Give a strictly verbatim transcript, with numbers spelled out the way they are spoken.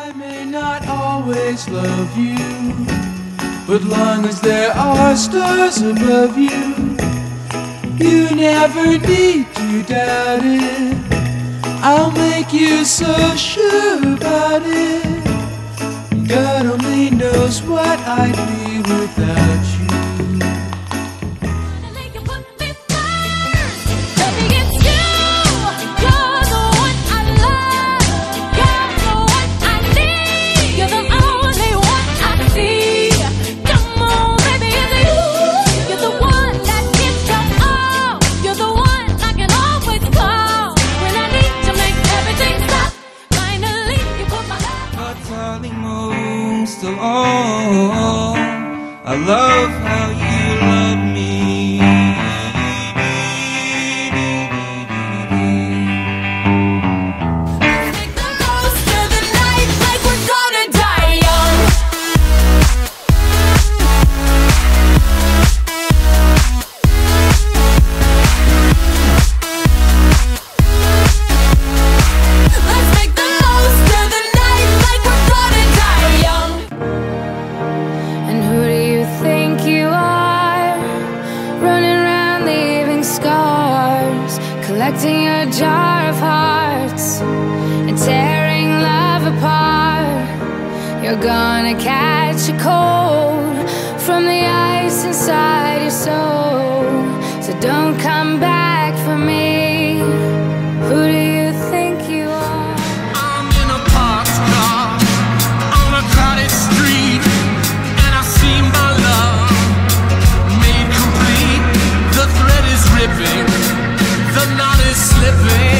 I may not always love you, but long as there are stars above you, you never need to doubt it. I'll make you so sure about it. God only knows what I'd be without you. Still, oh, I love how you love me. Make the most of the night like we're gonna die young. Let's make the most of the night like we're gonna die young. And who do you think you are? Running around leaving scars, collecting a jar of hearts and tearing love apart. You're gonna catch a cold from the ice inside your soul. So don't come back for me. Who do you think you are? I'm in a parked car on a crowded street, and I see my love made complete. The thread is ripping, the knot is slipping.